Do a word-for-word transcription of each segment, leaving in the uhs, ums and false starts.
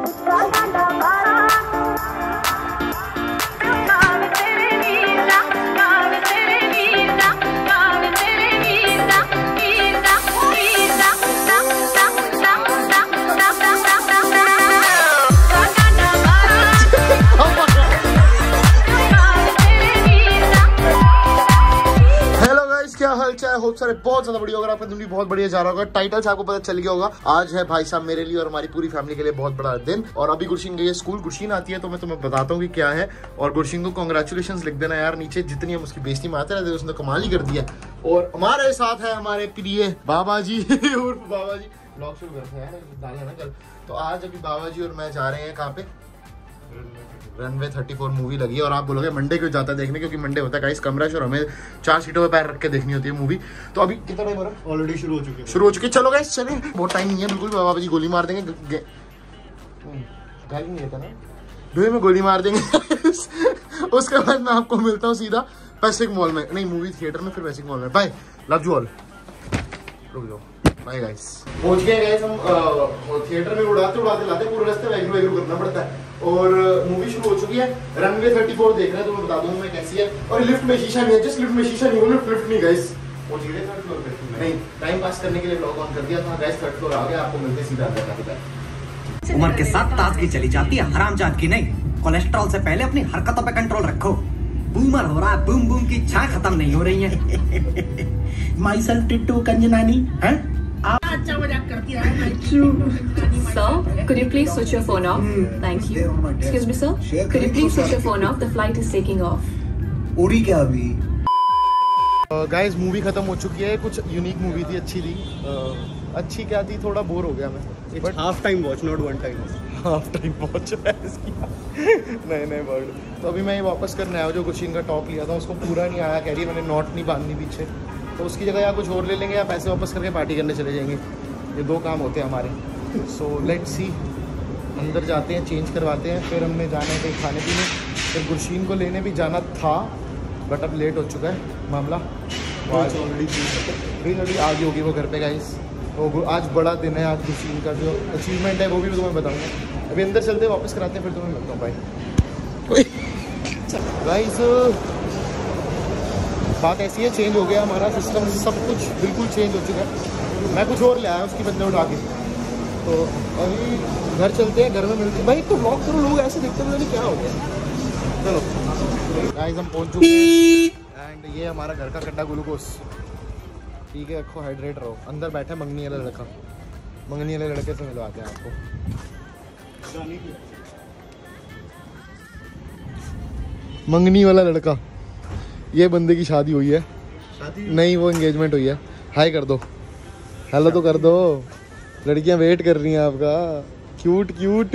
Hope सारे बहुत ज्यादा बढ़िया होगा, आपका दिन भी बहुत बढ़िया जा रहा होगा। टाइटल से आपको पता चल गया होगा, आज है भाई साहब मेरे लिए और हमारी पूरी फैमिली के लिए बहुत बड़ा दिन। और अभी गुरशीन गई है स्कूल, गुरशीन आती है तो मैं तुम्हें बताता हूँ कि क्या है। और गुरशीन को कांग्रेचुलेशंस लिख देना यार नीचे, जितनी हम उसकी बेइज्जती में आते रहते उसने कमाल ही कर दिया। और हमारे साथ है हमारे प्रिय बाबा जी उर्फ बाबा जी, ब्लॉग शुरू करते हैं डालना ना कल। तो आज अभी बाबा जी और मैं जा रहे हैं कहाँ पे, रनवे थर्टी फोर मूवी लगी है। और आप बोलोगे मंडे क्यों जाता है देखने, क्योंकि मंडे होता है गाइस कम रश और हमें चार सीटों पे पैर रख के देखनी होती है मूवी। तो अभी कितना टाइम हो रहा है, ऑलरेडी शुरू हो चुकी है शुरू हो चुकी है चलो गाइस चलें, बहुत टाइम नहीं है बिल्कुल। बाबा जी गोली मार देंगे, गाली नहीं देता ना, डोए में गोली मार देंगे उसके बाद मैं आपको मिलता हूँ सीधा पैसिफिक मॉल में, नहीं मूवी थिएटर में, फिर पैसिफिक मॉल में। बाय, लव यू ऑल, रुक जाओ, बाय गाइस। पहुंच गए गाइस हम थिएटर में, उड़ाते उड़ाते लाते पूरे रास्ते वैगरू वैगरू करना पड़ता है। और मूवी शुरू हो चुकी है, रनवे थर्टी फोर देख रहे हैं तो मैं बता दूं मैं कैसी है। और लिफ्ट में शीशा नहीं है, जस्ट लिफ्ट में शीशा नहीं, लिफ्ट लिफ्ट नहीं गाइस। पहुंच गए थर्ड फ्लोर पे, नहीं टाइम पास करने के लिए ब्लॉग ऑन कर दिया था गाइस। थर्ड फ्लोर आ गया, आपको मिलते सीधा अंदर। उम्र के साथ ताजगी चली जाती है, हरामजाद की नहीं। कोलेस्ट्रॉल से पहले अपनी हरकतों पे कंट्रोल रखो। बूमर हो रहा है, बूम बूम की छां खत्म नहीं हो रही है। माई सेल्फ टिट्टू कंजनानी हैं, अच्छा मजाक करती है। Sir, could you please switch your phone off? Thank you. Excuse me, sir. Could you please switch your phone off? The flight is taking off. उड़ी क्या अभी? गाइस मूवी खत्म हो चुकी है, कुछ यूनिक मूवी थी, अच्छी थी। uh, अच्छी क्या थी, थोड़ा बोर हो गया मैं, but half time watch, not one time. Half time watch है इसकी नए नए वर्ड। तो अभी मैं ये वापस करने आया, जो गुरशीन का टॉप लिया था उसको पूरा नहीं आया, कह रही है मैंने नॉट नहीं बांधनी पीछे, तो उसकी जगह या कुछ और ले लेंगे या पैसे वापस करके पार्टी करने चले जाएंगे। ये दो काम होते हैं हमारे। सो लेट्स सी, अंदर जाते हैं, चेंज करवाते हैं, फिर हमने जाना है कहीं खाने पीने, फिर गुरशीन को लेने भी जाना था बट अब लेट हो चुका है मामला। आज ऑलरेडी थ्री थर्टी आ गई होगी वो घर पे गाइस। तो आज बड़ा दिन है, आज गुरशीन का जो अचीवमेंट है वो भी तुम्हें बताऊँगा। अभी अंदर चलते वापस कराते हैं, फिर तुम्हें मिलता हूँ भाई। गाइस बात ऐसी है, चेंज हो गया हमारा सिस्टम, सब कुछ बिल्कुल चेंज हो चुका है। मैं कुछ और ले आया उसकी बदले उठा के। तो अभी घर चलते हैं, घर में मिलते हैं भाई। तो ब्लॉग करो, लोग ऐसे देखते हैं क्या हो गया। चलो गाइस हम पहुंच चुके हैं एंड ये हमारा घर का कड्डा ग्लूकोस, ठीक है रखो, हाइड्रेट रहो। अंदर बैठा मंगनी वाला लड़का, मंगनी वाले लड़के से मिलवाते हैं आपको। मंगनी वाला लड़का, ये बंदे की शादी हुई है, शादी नहीं वो एंगेजमेंट हुई है। हाय कर दो, हेलो तो कर दो, लड़कियां वेट कर रही हैं आपका, क्यूट क्यूट।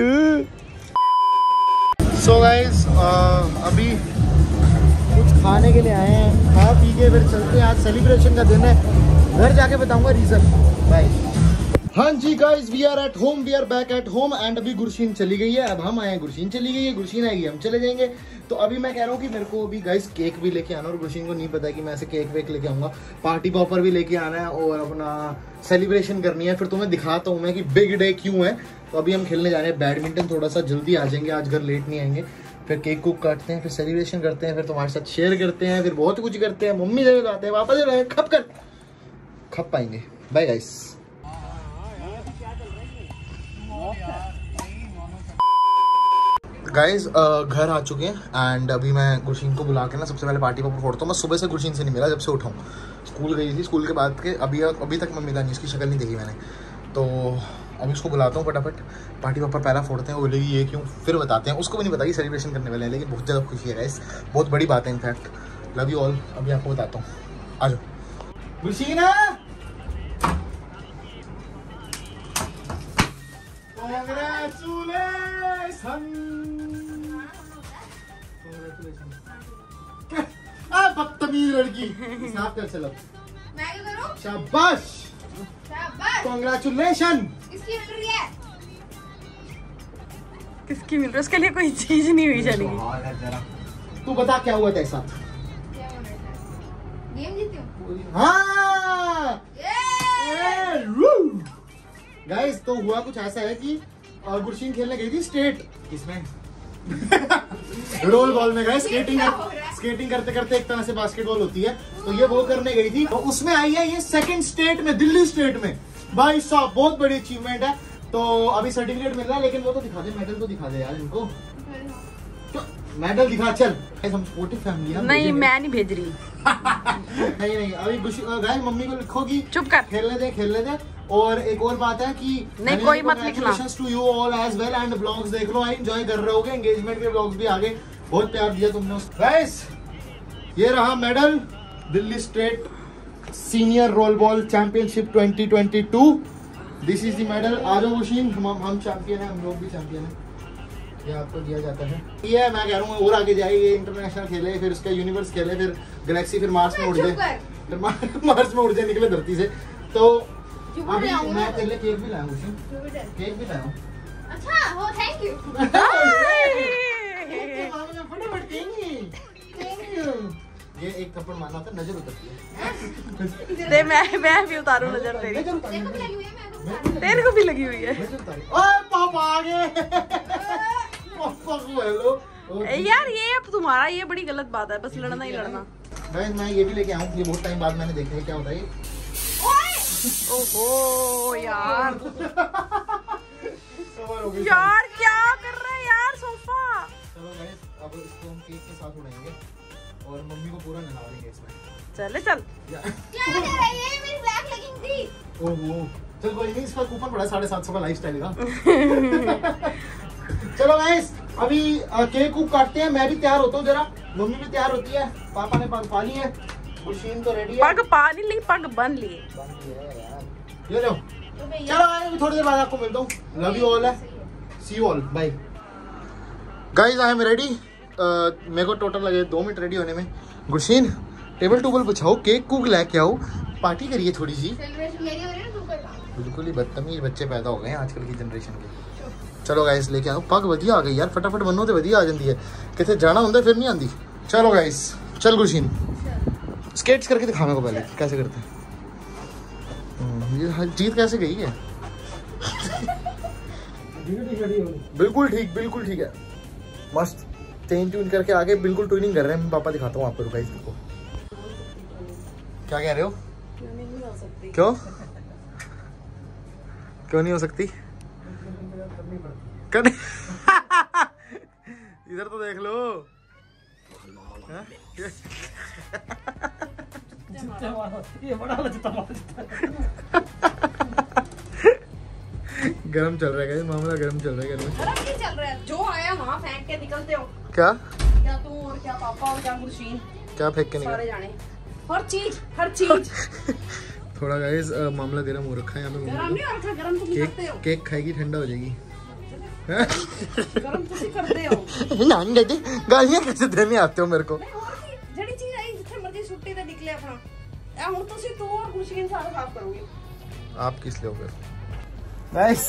सो गाइस अभी कुछ खाने के लिए आए हैं, खा पी के फिर चलते हैं। आज सेलिब्रेशन का दिन है, घर जाके बताऊंगा रीजन। बाय। हाँ जी guys, we are at home, we are back at home and अभी गुरशीन चली गई है, अब हम आए हैं, गुरशीन चली गई है, गुरशीन आएगी हम चले जाएंगे। तो अभी मैं कह रहा हूँ कि मेरे को अभी गाइस केक भी लेके आना, और गुरशीन को नहीं पता है कि मैं ऐसे केक वेक लेके आऊँगा, पार्टी पॉपर भी लेके आना है और अपना सेलिब्रेशन करनी है। फिर तुम्हें दिखाता हूँ मैं कि बिग डे क्यों है। तो अभी हम खेलने जा रहे हैं बैडमिंटन, थोड़ा सा जल्दी आ जाएंगे, आज घर लेट नहीं आएंगे। फिर केक कुक काटते हैं, फिर सेलिब्रेशन करते हैं, फिर तुम्हारे साथ शेयर करते हैं, फिर बहुत कुछ करते हैं, मम्मी से आते हैं, वापस खप कर खप पाएंगे। Bye guys. गाइज घर आ चुके हैं एंड अभी मैं गुरशीन को बुला के ना सबसे पहले पार्टी पॉपर फोड़ता हूँ। मैं सुबह से गुरशीन से नहीं मिला, जब से उठाऊँ, स्कूल गई थी, स्कूल के बाद के अभी अभी तक मैं मिला नहीं, इसकी शक्ल नहीं देखी मैंने। तो अभी उसको बुलाता हूँ फटाफट, पार्टी पॉपर पहला फोड़ते हैं। वो बोलेगी ये क्यों, फिर बताते हैं, उसको भी नहीं पता कि सेलिब्रेशन करने वाले हैं, लेकिन बहुत ज़्यादा खुशी है गाइस, बहुत बड़ी बात है इनफैक्ट। लव यू ऑल, अभी आपको बताता हूँ, आ जाओ गुरशीन। बदतमीज लड़की, साफ कर चलो। मैं क्या करूं? शाबाश शाबाश, कांग्रेचुलेशन। किसकी मिल रही है? किसकी मिल रही है? उसके लिए कोई चीज नहीं हुई चलेगी। तू बता क्या हुआ तेरे साथ? गेम जीती हूँ। हाँ गाइस, तो हुआ कुछ ऐसा है कि गुरशीन खेलने गई थी स्टेट इसमें रोल बॉल में गए स्केटिंग स्केटिंग करते करते एक तरह से बास्केटबॉल होती है, तो ये वो करने गई थी, तो उसमें आई है ये सेकंड स्टेट में, दिल्ली स्टेट में। भाई साहब बहुत बड़ी अचीवमेंट है। तो अभी सर्टिफिकेट मिल रहा है, लेकिन वो तो दिखा दे, मेडल तो दिखा दे यार इनको, मेडल दिखा। चल हम स्पोर्टिव फैमिली है। नहीं मैं नहीं भेज रही नहीं नहीं अभी गाइस मम्मी को लिखोगी, चुप कर, खेलने दे खेलने दे। और एक और बात है कि नहीं कोई मत लिखना। To you all as well and blogs देख लो, एंजॉय कर रहे होगे, एंगेजमेंट के ब्लॉग्स भी आ गए, बहुत प्यार दिया तुमने। गाइस ये रहा medal, Delhi state senior roll ball championship twenty twenty two. This is the medal. आ जाओ गुरशीन, हम हम चैंपियन है, हम लोग भी चैंपियन है, ये आपको दिया जाता है। ये मैं कह रहा हूँ और आगे जाए, ये इंटरनेशनल खेले, फिर उसका यूनिवर्स खेले, फिर गैलेक्सी, फिर मार्स में उड़ जाए, फिर मार्स में उड़ जाए, निकले धरती से। तो अभी मैं तेरे लिए केक भी लाया हूँ, केक भी लाया हूँ। अच्छा हो, थैंक यू। फटाफट ये एक थप्पड़ मारना होता है, नजर उतरती है। दे मैं मैं भी उतारूं नजर तेरी, देखो भी लगी हुई है, मैं तो तेरे को भी लगी हुई है। ओए पापा आ गए। पापा को हेलो यार ये अब तुम्हारा ये बड़ी गलत बात है, बस लड़ना ही लड़ना। गाइस मैं ये भी लेके आऊँ, ये बहुत टाइम बाद मैंने देखा है क्या होता है ये। ओहो यार यार क्या कर रहे हैं यार सोफा। चलो गाइस अब इसको हम केक के साथ उड़ाएंगे और मम्मी को पूरा नहा देंगे इसमें। चले चल क्या कर रही है, मेरी ब्लैक लेगिंग थी। ओहो चल कोई नहीं, इसका कूपन पड़ा साढ़े सात सौ का लाइफस्टाइल का। चलो गाइस अभी केक कूक काटते हैं, मैं भी तैयार होता हूँ जरा, मम्मी भी तैयार होती है, पापा ने पग पा ली है, गुरशीन तो रेडी है। पग पानी ली, पग बन लिए। ये लो चलो गाइस थोड़ी देर बाद आपको मिलता हूँ, लव यू ऑल है, see you all, bye. Guys I am ready, मेरे को टोटल लगे दो मिनट रेडी होने में। गुरशीन टेबल टूबल बिछाओ, केक कूक लेके आओ, पार्टी करिए थोड़ी सी। सेलिब्रेशन मेरी हो रही है, तू कर रहा। बिल्कुल ही बदतमीज बच्चे पैदा हो गए हैं आजकल की जनरेशन के। चलो गाइस लेके आओ, पग वधिया आ गई यार, फटाफट बनो तो वधिया आ जाती है, कितने जाना होता फिर नहीं आती। चलो गाइस चल गुरशीन स्केट्स करके दिखा मेरे को पहले कैसे करते हैं। ये जीत कैसे गई है। बिल्कुल ठीक बिल्कुल ठीक है, मस्त चेंज ट्यून करके आगे बिल्कुल ट्यूनिंग कर रहे हैं। पापा दिखाता हूँ आपको गाइस को, क्या कह रहे हो, क्यों क्यों नहीं हो सकती, करनी इधर तो देख लो। ये बड़ा गरम चल रहा है मामला, गरम चल रहा है घर में। गरम नहीं चल रहा है, जो आया वहाँ फेंक के निकलते हो। क्या क्या तू और क्या पापा और क्या गुरशीन, क्या फेंक के सारे निकल, जाने हर चीज हर चीज। थोड़ा गाइस मामला गरम हो रखा है यहाँ पे। गरम नहीं हो रखा, गरम तुम करते हो, केक केक खाएगी ठंडा हो जाएगी। गरम तुम करते हो। नानी कहती गालियाँ कैसे देने आते हो मेरे को। ਜਿਹੜੀ ਚੀਜ਼ ਆਈ ਜਿੱਥੇ ਮਰਜ਼ੀ ਛੁੱਟੀ ਤੇ ਨਿਕਲੇ ਆਪਣਾ, ਇਹ ਹੁਣ ਤੁਸੀਂ ਤੂੰ ਔਰ ਗੁਰਸ਼ੀਨ ਸਾਰਾ ਸਾਫ ਕਰੋਗੇ। आप किस लिए हो गए गाइस,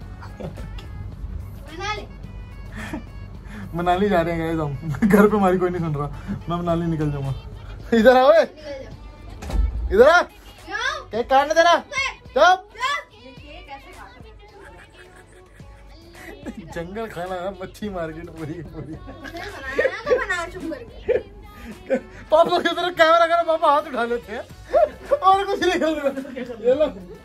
मनाली मनाली जा रहे हैं गाइस हम, घर पे हमारी कोई नहीं सुन रहा, मैं मनाली निकल जाऊंगा। इधर आओ निकल जा। इधर आ, क्यों? केक काटने देना, चुप। ये केक कैसे काटोगे? जंगल खाना है, मच्छी मार्केट पूरी पूरी। बनाना तो बनाओ चुप करके। पापा की तरफ कैमरा करो, पापा हाथ उठा लेते हैं और कुछ नहीं कर रहे। ये लो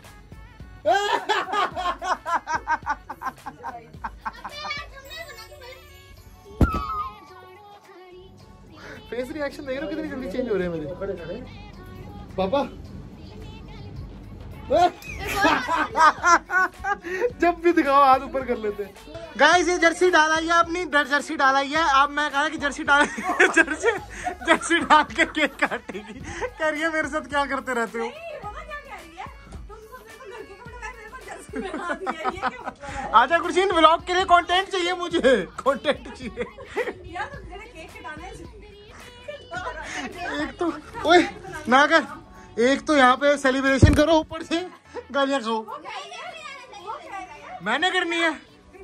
फेस रिएक्शन देख रहे हो कितनी जल्दी चेंज हो रहे हैं मेरे पापा। जब भी दिखाओ हाथ ऊपर कर लेते हैं। गाइस ये जर्सी डाला है, अपनी जर्सी डाला है। अब मैं कहा कि जर्सी डाल जर्सी जर्सी डाल के केक काटेगी, कह रही है मेरे साथ क्या करते रहते हो। आजा गुरशीन व्लॉग के लिए कंटेंट चाहिए, मुझे कंटेंट चाहिए। एक तो ओए ना कर, एक तो यहाँ पे सेलिब्रेशन करो, ऊपर से गालियाँ खाओ। मैंने करनी है,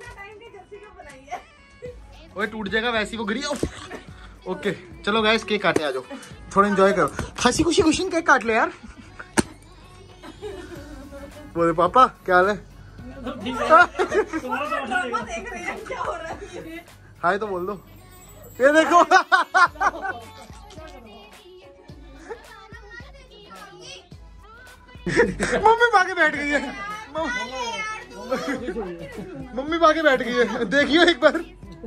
ओए टूट जाएगा वैसी वो गिरी। ओके चलो गाइस केक काटे, आ जाओ थोड़ा एंजॉय करो, हंसी खुशी खुशी केक काट ले यार। बोले पापा क्या हाल है। ड्रामा देख रहे हैं क्या हो रहा है ये? हाय तो बोल दो। ये देखो मम्मी भागे बैठ गई है। मम्मी भागे बैठ गई है, देखियो एक बार।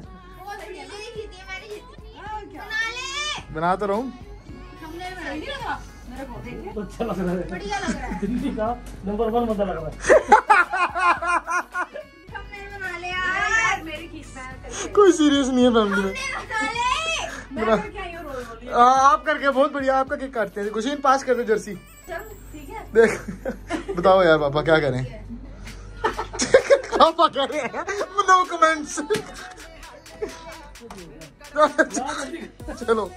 बना तो रहा हूँ। अच्छा लग रहा है, दिल्ली का नंबर वन मजा लग रहा है। कोई सीरियस नहीं है फैमिली में। आ, आप करके बहुत बढ़िया, आपका केक काटते हैं। कुछ पास कर दो जर्सी। देख बताओ यार पापा क्या करें। पापा कह रहे हैं नो कमेंट्स। चलो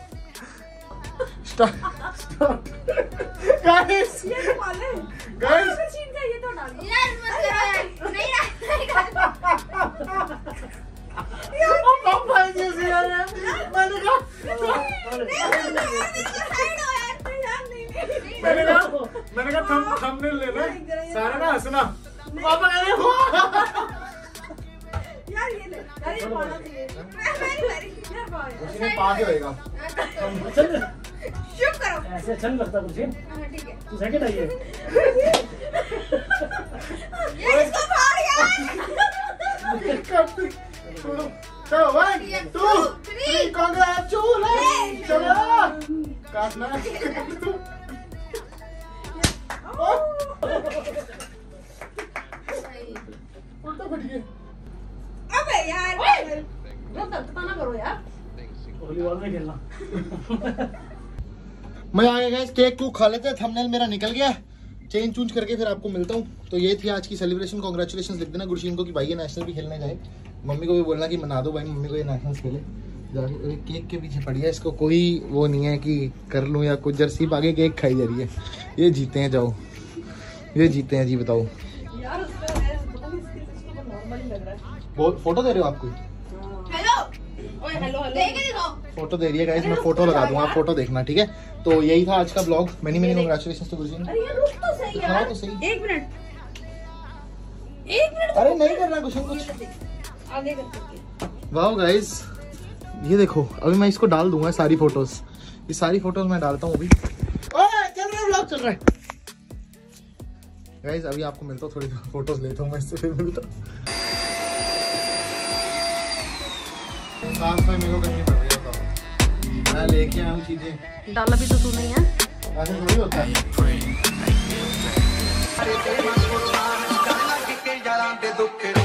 गाइस गाइस मैंने कहा मैंने कहा थम थंबनेल लेना सारा ना हंसना। पापा कह रहे हो यार ये ले यार ये पाना चाहिए। उसने पा के होएगा। चुप करो। ऐसे अच्छा नहीं लगता कुछ। ठीक है तू सेकंड आई है। ये इसको फाड़ यार। चलो वन टू थ्री कांग्रेचुलेशन। चलो काटना है। उल्टा फट गया। अबे यार बहुत तड़पना करो यार। वॉलीबॉल में खेलना। मजा आ गया गाइस। केक को खा लेते हैं। थंबनेल मेरा निकल गया। चेंज चूंज करके फिर आपको मिलता हूँ। तो ये थी आज की सेलिब्रेशन। कांग्रेचुलेशन लिख देना गुरशीन को कि भाई ये नेशनल भी खेलने जाए। मम्मी को भी बोलना कि मना दो भाई मम्मी को ये नेशनल खेले। जाके केक के पीछे पड़ी है, इसको कोई वो नहीं है कि कर लूँ या कुछ। जर्सी आगे केक खाई जा रही है। ये जीते हैं, जाओ ये जीते हैं जी। बताओ यार उसका पता नहीं इसको नॉर्मल ही लग रहा है। बहुत फोटो दे रहे हो आपको? हेलो ओए हेलो हेलो देख के दिखाओ। फोटो दे रही है गाइस। मैं फोटो लगा दूंगा, आप फोटो देखना ठीक है। तो यही था आज का blog. Many many congratulations to Gursheen. अरे ये रुक तो सही दिखाओ यार। तो सही। एक मिनट एक मिनट। अरे नहीं करना कुछ कुछ। आगे करके वाओ गाइस ये देखो। अभी मैं इसको डाल दूंगा सारी फोटोज। ये सारी फोटोज मैं डालता हूँ अभी। ओए चल रहा है व्लॉग चल रहा है गाइस। अभी आपको मिलता हूँ, थोड़ी फोटोज लेता हूँ मैं इससे फिर मिलता हूँ। साफ सफाई मेरे को करनी पड़ रही है। बताओ मैं लेके आया हूँ चीजें। डाला भी तो तू नहीं है। ऐसे थोड़ी होता है।